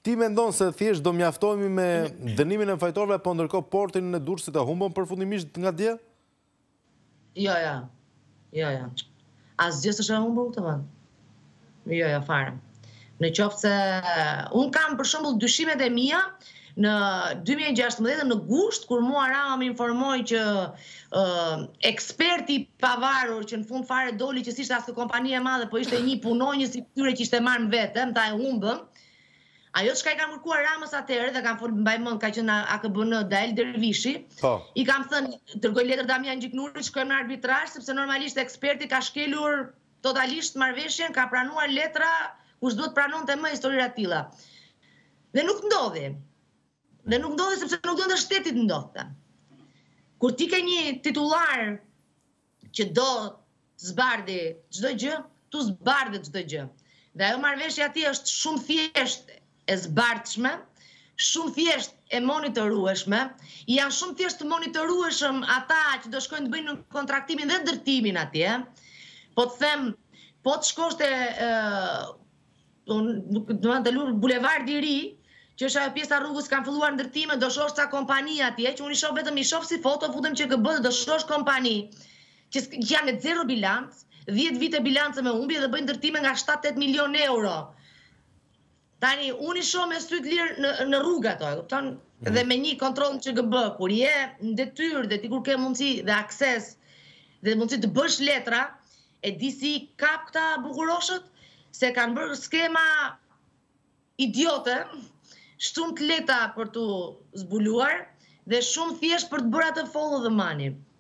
Ti mendon se thjesht do mjaftohemi me dënimin e fajtorëve, po ndërkohë portin e Durrësit e humbëm përfundimisht nga dje? Jo. Asgjë s'është e humbur këtë vend. Jo, fare. Në qoftë se unë kam për shembull dyshimet e mia në 2016 në gusht, kur mua Rama më informoi që eksperti i pavarur që në fund fare doli që s'ishte asnjë kompani e madhe, po ishte një punonjës i tyre që ishte marrë në vete, ta e humbëm. Ajo çka i kam kërkuar Ramës atëherë dhe kam folur mbaj mend, ka qenë AKBN Dael Dervishi. I kam thënë dërgoj letër Damian Gjiknurit, shkojmë në arbitrazh sepse normalisht eksperti ka shkelur totalisht marrëveshjen, ka pranuar letra kush duhet pranonte më historira të tilla. Dhe nuk ndodhi. Sepse nuk donte shteti të ndodhte. Kur ti ke një titullar që do të zbardhi çdo gjë, tu zbardhet çdo gjë. Dhe ajo marrëveshja atij është shumë thjesht e zbardhshme, shumë thjesht e monitorueshme, janë shumë thjesht të monitorueshëm ata që do shkojnë të bëjnë kontraktimin dhe ndërtimin atje. Po të them, po të shkosh te Bulevardi i Ri, që është ajo pjesa rrugës kanë filluar ndërtime, do shohësh ca kompani atje, që unë i shoh si foto, futem QKB, do shohësh kompani që janë me zero bilanc, 10 vite bilance me humbje dhe bëjnë ndërtime nga 7-8 milion euro. Tani, unë i shoh me sy të lirë në rrugë ato, kupton? Dhe me një kontroll në QKB, kur je në detyrë dhe ti kur ke mundësi dhe akses dhe mundësi të bësh letra, e di si kap këta bukuroshët, se kanë bërë skema idiote, shumë të lehta për të zbuluar dhe shumë thjesht për të bërë atë follow the money.